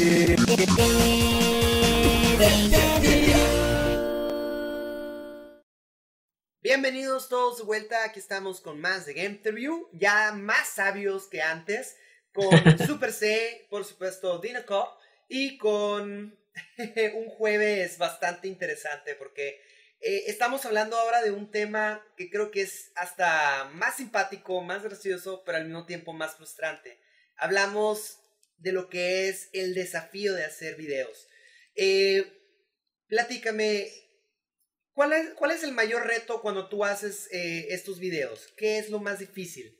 Bienvenidos todos de vuelta, aquí estamos con más de Game Interview, ya más sabios que antes, con Super C, por supuesto Dinocop, y con un jueves bastante interesante porque estamos hablando ahora de un tema que creo que es hasta más simpático, más gracioso, pero al mismo tiempo más frustrante. Hablamos de lo que es el desafío de hacer videos. Platícame, ¿cuál es el mayor reto cuando tú haces estos videos? ¿Qué es lo más difícil?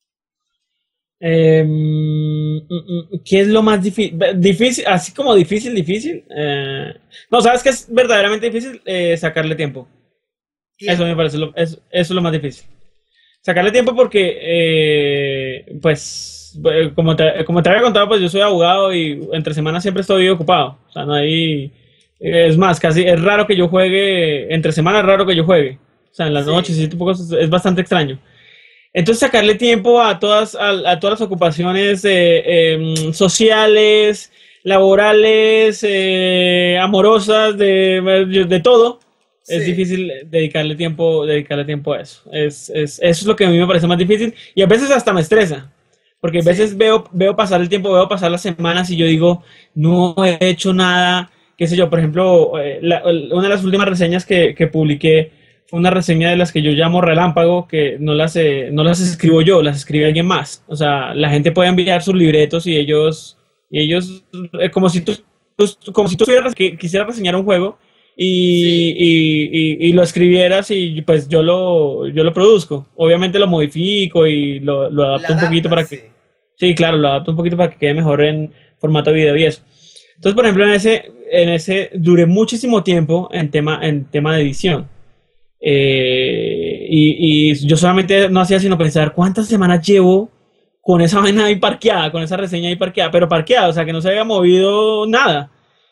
¿Qué es lo más difícil? Difícil, así como difícil. No, ¿sabes qué es verdaderamente difícil? Sacarle tiempo. Eso me parece, eso es lo más difícil. Sacarle tiempo porque, como te había contado, pues yo soy abogado y entre semanas siempre estoy ocupado. O sea, no hay... Es más, casi es raro que yo juegue, entre semanas es raro que yo juegue. O sea, en las noches y tipo cosas es bastante extraño. Entonces sacarle tiempo a todas las ocupaciones sociales, laborales, amorosas, de todo. Sí. Es difícil dedicarle tiempo a eso. Eso es lo que a mí me parece más difícil y a veces hasta me estresa. Porque a veces veo pasar el tiempo, veo pasar las semanas y yo digo, no he hecho nada, qué sé yo. Por ejemplo, una de las últimas reseñas que publiqué fue una reseña de las que yo llamo relámpago, que no las escribo yo, las escribe alguien más. O sea, la gente puede enviar sus libretos y ellos como si tú quisieras reseñar un juego y lo escribieras y pues yo lo produzco. Obviamente lo modifico y lo adapto un poquito para que... Sí, claro, lo adapto un poquito para que quede mejor en formato video y eso. Entonces, por ejemplo, en ese duré muchísimo tiempo en tema de edición. Y yo solamente no hacía sino pensar cuántas semanas llevo con esa vaina ahí parqueada, con esa reseña ahí parqueada, pero parqueada, o sea que no se había movido nada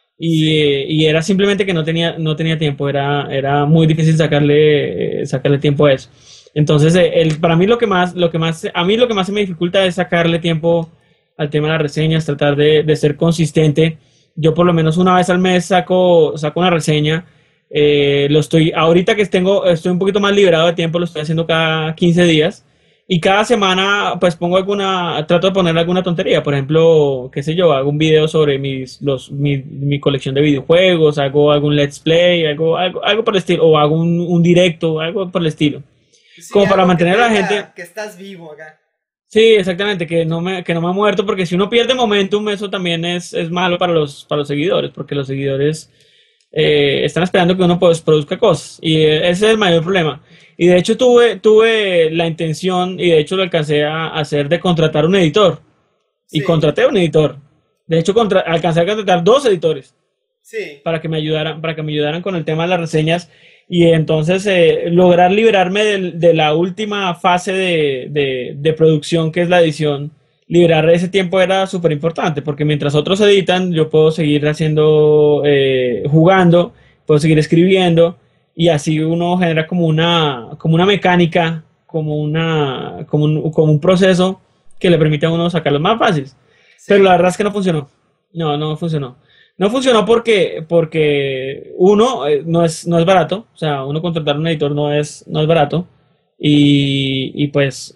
y era simplemente que no tenía tiempo, era muy difícil sacarle tiempo a eso. Entonces para mí lo que más se me dificulta es sacarle tiempo al tema de las reseñas, tratar de ser consistente. Yo por lo menos una vez al mes saco una reseña. Ahorita que estoy un poquito más liberado de tiempo, lo estoy haciendo cada 15 días y cada semana pues trato de poner alguna tontería. Por ejemplo, qué sé yo, hago un video sobre mi colección de videojuegos, hago algún let's play, algo por el estilo, o hago un directo, algo por el estilo, sí, como para mantener a la gente que estás vivo acá. Sí, exactamente, que no me he muerto, porque si uno pierde momentum, eso también es malo para los seguidores, porque los seguidores están esperando que uno pues produzca cosas y ese es el mayor problema. Y de hecho tuve la intención, y de hecho lo alcancé a hacer, de contratar un editor. Sí. Y contraté un editor. De hecho alcancé a contratar 2 editores. Sí. Para que me ayudaran con el tema de las reseñas y entonces lograr liberarme de la última fase de producción, que es la edición. Liberar ese tiempo era súper importante, porque mientras otros editan, yo puedo seguir haciendo, jugando, puedo seguir escribiendo, y así uno genera como una mecánica, como un proceso que le permite a uno sacarlos más fáciles. Sí. Pero la verdad es que no funcionó. No funcionó. No funcionó porque uno, no es barato. O sea, uno contratar un editor no es barato. Y pues,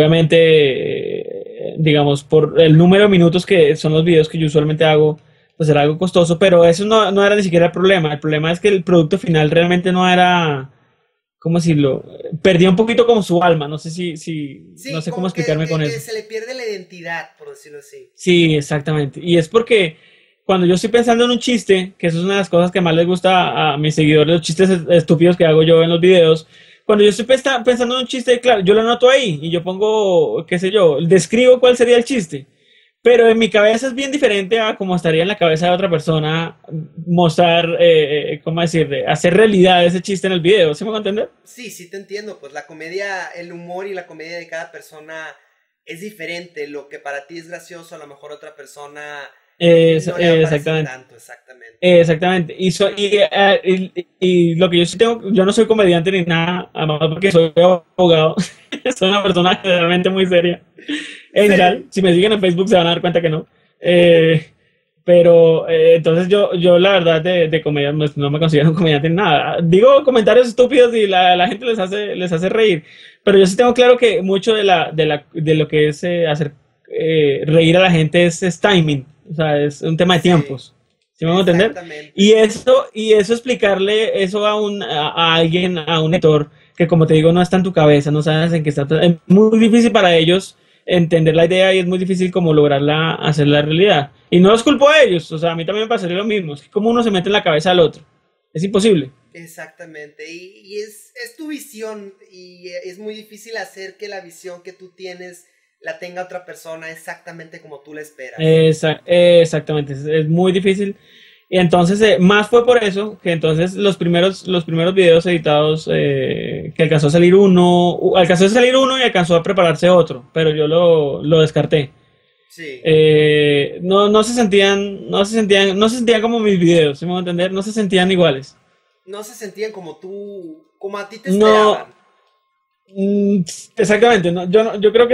obviamente, digamos, por el número de minutos que son los videos que yo usualmente hago, pues era algo costoso, pero eso no era ni siquiera el problema. El problema es que el producto final realmente no era, ¿cómo decirlo? Perdía un poquito como su alma. No sé no sé cómo explicarme con eso. Se le pierde la identidad, por decirlo así. Sí, exactamente. Y es porque cuando yo estoy pensando en un chiste, que eso es una de las cosas que más les gusta a mis seguidores, los chistes estúpidos que hago yo en los videos. Cuando yo estoy pensando en un chiste, claro, yo lo anoto ahí y yo pongo, qué sé yo, describo cuál sería el chiste. Pero en mi cabeza es bien diferente a cómo estaría en la cabeza de otra persona mostrar, ¿cómo decir? Hacer realidad ese chiste en el video. ¿Sí me va a entender? Sí, te entiendo. Pues la comedia, el humor y la comedia de cada persona es diferente. Lo que para ti es gracioso, a lo mejor otra persona no le exactamente. Tanto, exactamente. Exactamente. Y lo que yo sí tengo, yo no soy comediante ni nada, además porque soy abogado. Soy una persona generalmente muy seria. En general, si me siguen en Facebook se van a dar cuenta que no. Pero entonces yo la verdad de comedia no me considero un comediante en nada. Digo comentarios estúpidos y la gente les hace reír. Pero yo sí tengo claro que mucho de lo que es hacer reír a la gente es timing. O sea, es un tema de Sí, tiempos. ¿Sí me van a entender? exactamente. Y eso explicarle eso a alguien, a un lector, que como te digo, no está en tu cabeza, no sabes en qué está. Es muy difícil para ellos entender la idea y es muy difícil como lograrla, hacerla realidad. Y no los culpo a ellos, o sea, a mí también me pasaría lo mismo. Es que como uno se mete en la cabeza al otro. Es imposible. Exactamente. Y es tu visión y es muy difícil hacer que la visión que tú tienes la tenga otra persona exactamente como tú la esperas. Exactamente, es muy difícil. Y entonces, más fue por eso que entonces los primeros videos editados, que alcanzó a salir uno y alcanzó a prepararse otro, pero yo lo descarté. Sí. No se sentían como mis videos, ¿sí me voy a entender? No se sentían iguales. No se sentían como tú, como a ti te No, esperaban. mm, exactamente, no, yo creo que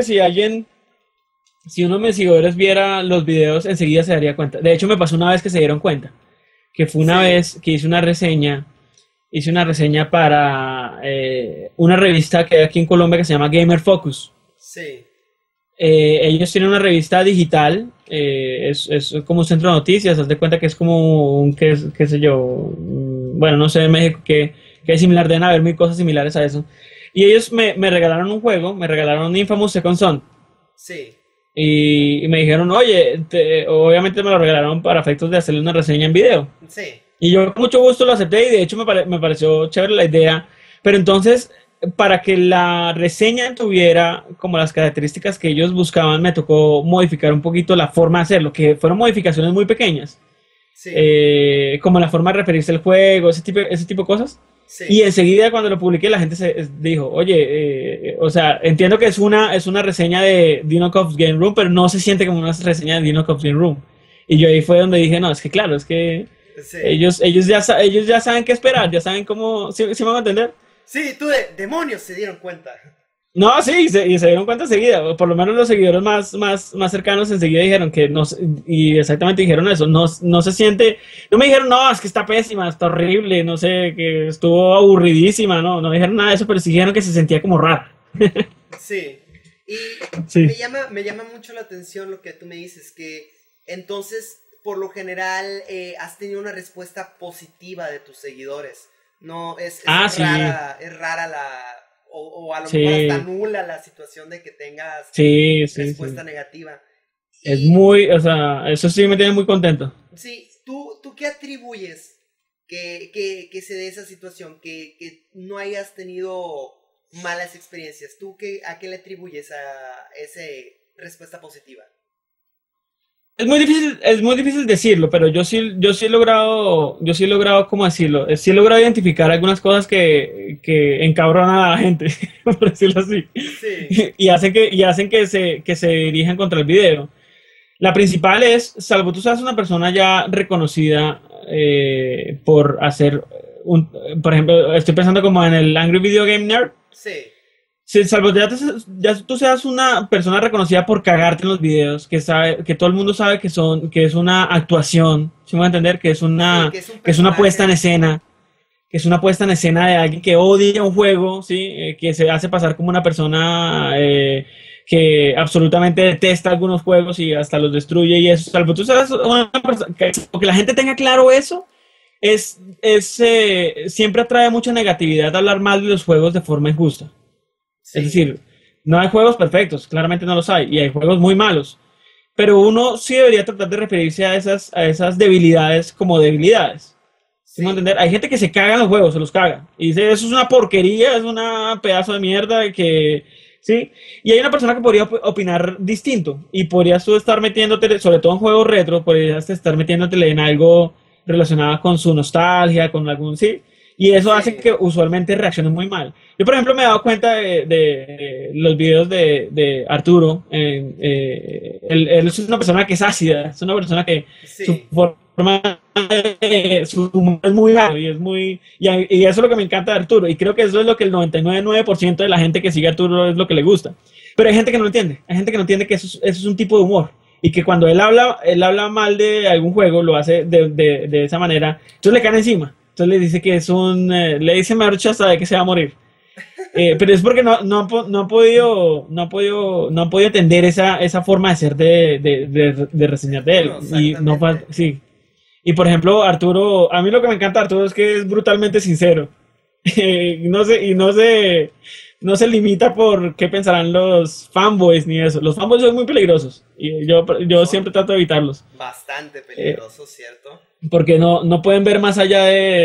si uno de mis seguidores viera los videos, enseguida se daría cuenta. De hecho, me pasó una vez que se dieron cuenta, que fue una Sí, vez que hice una reseña para una revista que hay aquí en Colombia que se llama Gamer Focus. sí, Ellos tienen una revista digital, es como un centro de noticias, haz de cuenta que es como qué sé yo, bueno, no sé en México que es similar, deben haber mil cosas similares a eso. Y ellos me regalaron un juego, me regalaron Infamous Second Son. sí, Y me dijeron, oye, obviamente me lo regalaron para efectos de hacerle una reseña en video. sí, Y yo con mucho gusto lo acepté y de hecho me pareció chévere la idea. Pero entonces, para que la reseña tuviera como las características que ellos buscaban, me tocó modificar un poquito la forma de hacerlo, que fueron modificaciones muy pequeñas, sí, como la forma de referirse al juego, ese tipo de cosas. Y sí, enseguida cuando lo publiqué la gente se dijo, oye, o sea, entiendo que es una reseña de Dino Coff's Game Room, pero no se siente como una reseña de Dino Coff's Game Room. Y yo ahí fue donde dije, no, es que claro, es que sí. ellos ya saben qué esperar, ya saben cómo, ¿sí me van a entender? Sí, tú de demonios se dieron cuenta. No, sí, y se dieron cuenta enseguida, o por lo menos los seguidores más cercanos enseguida dijeron que no, y exactamente dijeron eso, no se siente, no me dijeron, no, es que está pésima, está horrible, no sé, que estuvo aburridísima, no dijeron nada de eso, pero sí dijeron que se sentía como rara. Sí. Y Sí. me llama mucho la atención lo que tú me dices, que entonces, por lo general, has tenido una respuesta positiva de tus seguidores. No, Ah, sí, es rara o a lo mejor hasta sí, nula la situación de que tengas sí. respuesta negativa. Es Y muy, o sea, eso sí me tiene muy contento. sí, ¿tú qué atribuyes que se dé esa situación? Que no hayas tenido malas experiencias. ¿A qué le atribuyes a esa respuesta positiva? Es muy difícil decirlo, pero yo sí he logrado, ¿cómo decirlo? Sí he logrado identificar algunas cosas que encabronan a la gente, por decirlo así, Sí, y hacen que se dirijan contra el video. La principal es, salvo tú seas una persona ya reconocida por hacer por ejemplo, estoy pensando como en el Angry Video Game Nerd. sí, Sí, salvo ya tú seas una persona reconocida por cagarte en los videos, que sabe, que todo el mundo sabe que es una actuación, ¿sí me voy a entender? sí, que es un Que es una puesta en personaje. escena, que es una puesta en escena de alguien que odia un juego, ¿sí? Que se hace pasar como una persona que absolutamente detesta algunos juegos y hasta los destruye y eso, salvo tú seas una persona, que la gente tenga claro eso, siempre atrae mucha negatividad hablar mal de los juegos de forma injusta. Es Sí, decir, no hay juegos perfectos, claramente no los hay, y hay juegos muy malos. Pero uno sí debería tratar de referirse a esas debilidades como debilidades. ¿Sí me sí, entender? Hay gente que se caga en los juegos, se los caga. Y dice, eso es una porquería, es una pedazo de mierda que... ¿Sí? Y hay una persona que podría opinar distinto. Y podrías tú estar metiéndote, sobre todo en juegos retro, podrías estar metiéndote en algo relacionado con su nostalgia, con algún... ¿Sí? Y eso hace sí, que usualmente reaccionen muy mal. Yo, por ejemplo, me he dado cuenta de los videos de Arturo. Él es una persona que es ácida, es una persona que su sí, forma, su humor es muy raro y eso es lo que me encanta de Arturo. Y creo que eso es lo que el 99.9% de la gente que sigue a Arturo es lo que le gusta. Pero hay gente que no lo entiende, hay gente que no entiende que eso es un tipo de humor. y que cuando él habla mal de algún juego, lo hace de esa manera, entonces le caen encima. Entonces le dice que es le dice Marucha hasta de que se va a morir. Pero es porque no ha podido entender esa forma de ser de reseñar de él. No, Y no sí. Y por ejemplo, Arturo, a mí lo que me encanta de Arturo es que es brutalmente sincero. No se limita por qué pensarán los fanboys ni eso. Los fanboys son muy peligrosos y yo siempre trato de evitarlos. Bastante peligrosos, ¿cierto? Porque no pueden ver más allá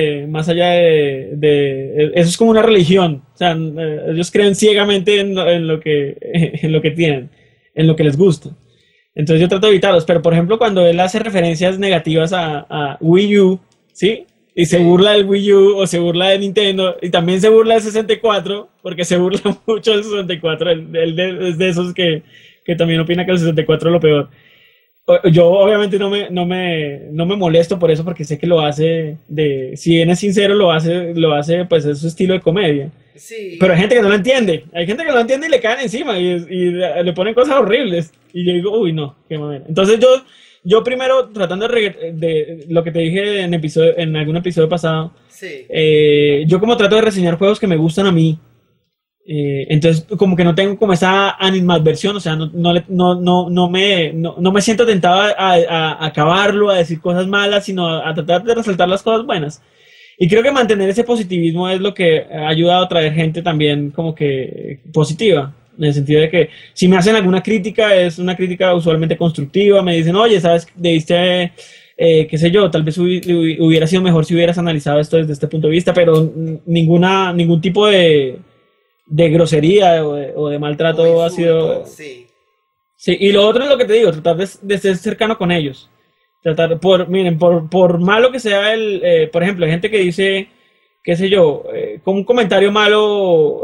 de eso es como una religión. O sea, ellos creen ciegamente en lo que tienen, en lo que les gusta. Entonces yo trato de evitarlos, pero por ejemplo cuando él hace referencias negativas a Wii U, ¿sí? Y se burla del Wii U o se burla de Nintendo y también se burla del 64, porque se burla mucho del 64, él es de esos que también opina que el 64 es lo peor. Yo obviamente no me molesto por eso porque sé que lo hace si bien es sincero, lo hace pues es su estilo de comedia. Sí. Pero hay gente que no lo entiende, y le caen encima y le ponen cosas horribles. Y yo digo, uy, no, qué manera. Entonces yo primero tratando de lo que te dije en algún episodio pasado, sí. Yo como trato de reseñar juegos que me gustan a mí. Entonces como que no tengo como esa animadversión, o sea, no me siento tentado a acabarlo, a decir cosas malas, sino a tratar de resaltar las cosas buenas. Y creo que mantener ese positivismo es lo que ha ayudado a traer gente también como que positiva, en el sentido de que si me hacen alguna crítica, es una crítica usualmente constructiva, me dicen, oye, sabes, debiste, qué sé yo, tal vez hubiera sido mejor si hubieras analizado esto desde este punto de vista, pero ningún tipo de grosería o de maltrato insulto, ha sido... Sí. Sí, y lo otro es lo que te digo, tratar de ser cercano con ellos. Miren, por malo que sea por ejemplo, hay gente que dice, qué sé yo, con un comentario malo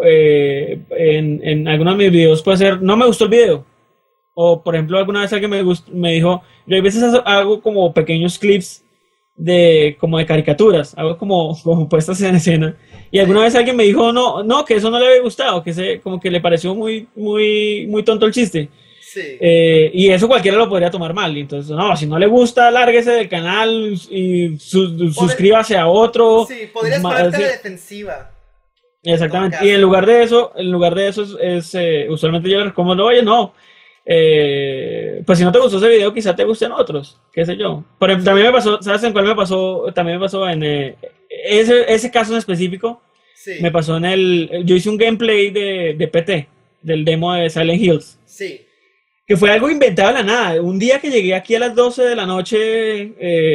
en algunos de mis videos puede ser, no me gustó el video. O, por ejemplo, alguna vez alguien me dijo, yo a veces hago como pequeños clips como de caricaturas, hago como puestas en escena. Y alguna vez alguien me dijo, no, que eso no le había gustado, como que le pareció muy, muy, muy tonto el chiste. Sí. Y eso cualquiera lo podría tomar mal. Entonces, no, si no le gusta, lárguese del canal y suscríbase a otro. Sí, podrías ponerte a la defensiva. Exactamente. Y en lugar de eso usualmente yo les recomiendo, oye, no. Pues si no te gustó ese video, quizá te gusten otros, qué sé yo. Pero también me pasó, ¿sabes en cuál me pasó? También me pasó en ese caso en específico. Sí. Me pasó yo hice un gameplay de PT, del demo de Silent Hills. Sí. Que fue algo inventado de la nada. Un día que llegué aquí a las 12 de la noche,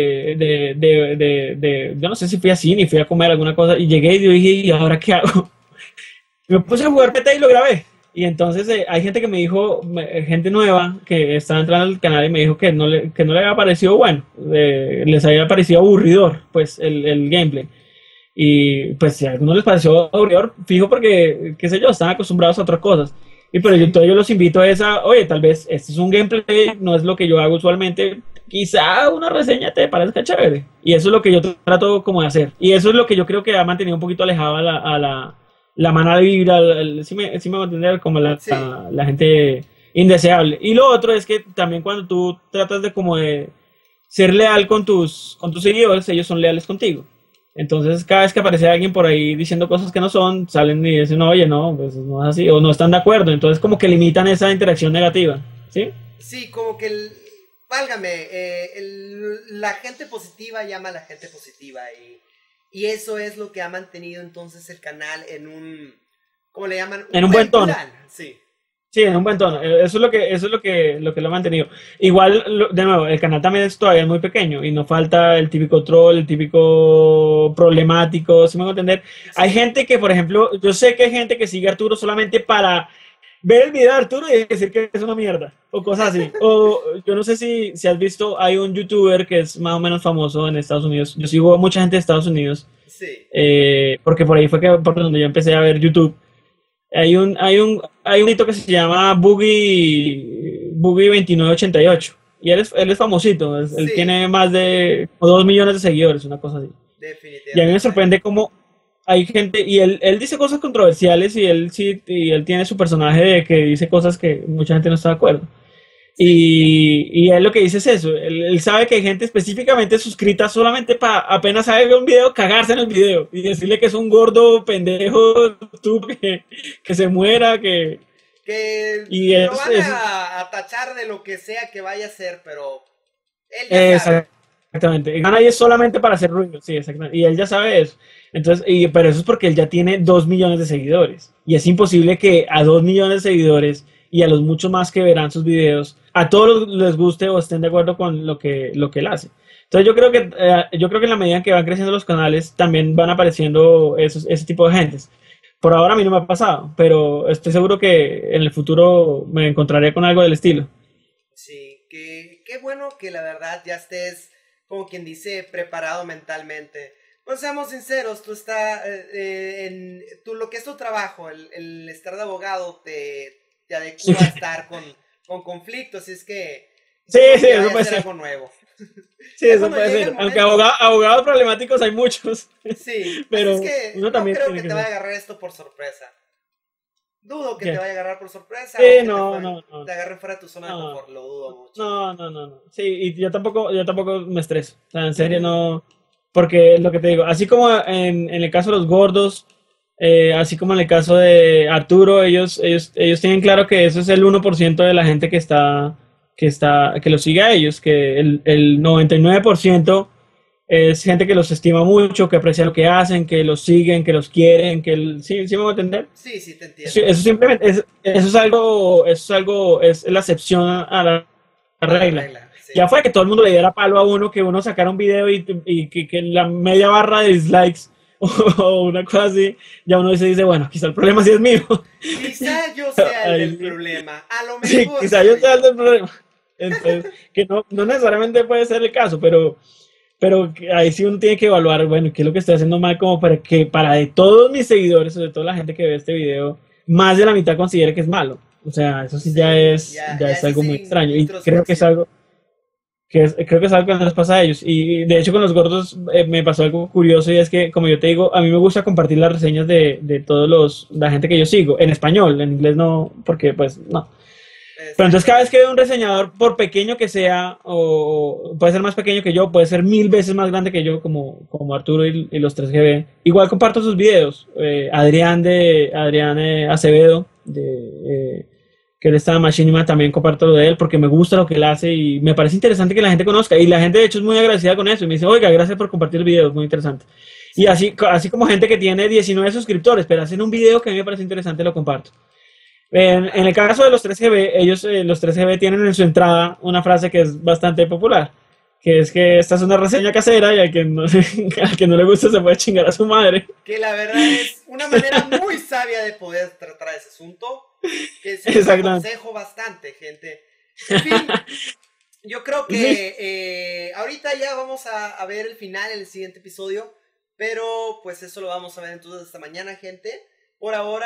yo no sé si fui a cine, fui a comer alguna cosa, y llegué y yo dije, ¿y ahora qué hago? Me puse a jugar PT y lo grabé. Y entonces hay gente que me dijo, gente nueva que estaba entrando al canal y me dijo que no le había parecido bueno, les había parecido aburridor, pues, el gameplay. Y pues si a algunos les pareció aburridor, fijo porque, qué sé yo, están acostumbrados a otras cosas. Y pero yo los invito a oye, tal vez este es un gameplay, no es lo que yo hago usualmente, quizá una reseña te parezca chévere. Y eso es lo que yo trato como de hacer. Y eso es lo que yo creo que ha mantenido un poquito alejado a la mala vibra, sí me va a entender, como la gente indeseable. Y lo otro es que también cuando tú tratas de ser leal con tus seguidores, ellos son leales contigo. Entonces cada vez que aparece alguien por ahí diciendo cosas que no son, salen y dicen, oye, no, pues no es así, o no están de acuerdo. Entonces como que limitan esa interacción negativa, ¿sí? Sí, como que la gente positiva llama a la gente positiva y eso es lo que ha mantenido entonces el canal en un, ¿cómo le llaman? En un buen tono. Plan. Sí. Sí, en un buen tono. Eso es lo que lo ha mantenido. Igual, de nuevo, el canal también es todavía muy pequeño y no falta el típico troll, el típico problemático, ¿sí me voy a entender? Sí. Hay gente que, por ejemplo, yo sé que hay gente que sigue a Arturo solamente para ver el video de Arturo y decir que es una mierda, o cosas así. O yo no sé si has visto, hay un youtuber que es más o menos famoso en Estados Unidos. Yo sigo a mucha gente de Estados Unidos. Sí. Porque por ahí fue por donde yo empecé a ver YouTube. Hay un hito que se llama Boogie 2988 y él es famosito, él tiene más de 2 millones de seguidores, una cosa así. Definitivamente. Y a mí me sorprende cómo hay gente, y él dice cosas controversiales y él tiene su personaje de que dice cosas que mucha gente no está de acuerdo. Sí, Y él lo que dice es eso, él sabe que hay gente específicamente suscrita solamente para apenas sabe un video, cagarse en el video y decirle que es un gordo pendejo, tú, que se muera, que... que Y lo van a tachar de lo que sea que vaya a ser, pero él ya sabe. exactamente. Gana ahí es solamente para hacer ruido, sí, exactamente. Y él ya sabe eso. Entonces, pero eso es porque él ya tiene 2 millones de seguidores. Y es imposible que a 2 millones de seguidores y a los muchos más que verán sus videos, a todos les guste o estén de acuerdo con lo que él hace. Entonces yo creo que en la medida en que van creciendo los canales, también van apareciendo ese tipo de gentes. Por ahora a mí no me ha pasado, pero estoy seguro que en el futuro me encontraré con algo del estilo. Sí, qué bueno que la verdad ya estés, como quien dice, preparado mentalmente. Pues seamos sinceros, tú estás tú, lo que es tu trabajo, el estar de abogado te Sí, adecua a estar con conflictos, y es que sí, dudo sí, que eso vaya a puede ser ser. algo nuevo. Sí, Ya eso cuando puede llegue el ser. Aunque momento, abogados problemáticos hay muchos, sí, así es pero que uno no también creo tiene que que te vaya ser. a agarrar esto por sorpresa. Dudo que te ¿Qué? vaya a agarrar por sorpresa o Sí, que no, no, no, te agarren fuera de tu zona de no, confort, lo dudo mucho. no, no, no, no. Sí, y yo tampoco me estreso. O sea, en serio no, porque lo que te digo, así como en el caso de los gordos, así como en el caso de Arturo, ellos tienen claro que eso es el 1% de la gente que lo sigue a ellos, que el 99% es gente que los estima mucho, que aprecia lo que hacen, que los siguen, que los quieren, sí, sí me voy a entender. Sí, sí, te Sí, entiendo. eso simplemente es la excepción a la A la regla. regla, sí. Ya fue que todo el mundo le diera palo a uno, que uno sacara un video y que la media barra de dislikes o una cosa así, ya uno se dice, bueno, quizá el problema sí es mío. Quizá yo sea el del Ahí sí, problema. A lo sí, mejor quizá yo soy sea el yo. del problema. Entonces, que no necesariamente puede ser el caso, pero ahí sí uno tiene que evaluar, bueno, qué es lo que estoy haciendo mal como para que para de todos mis seguidores, sobre todo la gente que ve este video, más de la mitad considere que es malo. O sea, eso sí ya Sí, es, ya, ya ya es es algo esa muy extraño y creo que es introspección. algo creo que es algo que no les pasa a ellos. Y de hecho con los gordos me pasó algo curioso y es que, como yo te digo, a mí me gusta compartir las reseñas de todos la gente que yo sigo, en español, en inglés no, porque pues no. Pero entonces cada vez que Exactamente. veo un reseñador, por pequeño que sea, o puede ser más pequeño que yo, puede ser 1000 veces más grande que yo, como Arturo y los 3GB, igual comparto sus videos. Adrián Acevedo, que él está en Machinima, también comparto lo de él porque me gusta lo que él hace y me parece interesante que la gente conozca. Y la gente de hecho es muy agradecida con eso y me dice, oiga, gracias por compartir el video, es muy interesante. Y Sí. así como gente que tiene 19 suscriptores, pero hacen un video que a mí me parece interesante, lo comparto. En el caso de los 3GB, ellos, los 3GB tienen en su entrada una frase que es bastante popular, que es que esta es una reseña casera y al que no le gusta se puede chingar a su madre. Que la verdad es una manera muy sabia de poder tratar ese asunto. Que se los Exactamente. aconsejo bastante, gente. En fin, yo creo Sí, que ahorita ya vamos a ver el final en el siguiente episodio. Pero pues eso lo vamos a ver entonces esta mañana, gente. Por ahora,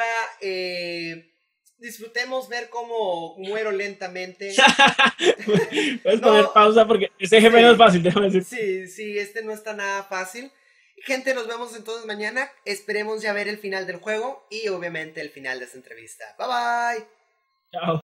disfrutemos ver cómo muero lentamente. puedes poner No, pausa porque ese jefe no es sí, fácil, déjame decir. sí, este no está nada fácil. Gente, nos vemos entonces mañana. Esperemos ya ver el final del juego y obviamente el final de esta entrevista. Bye bye. Chao.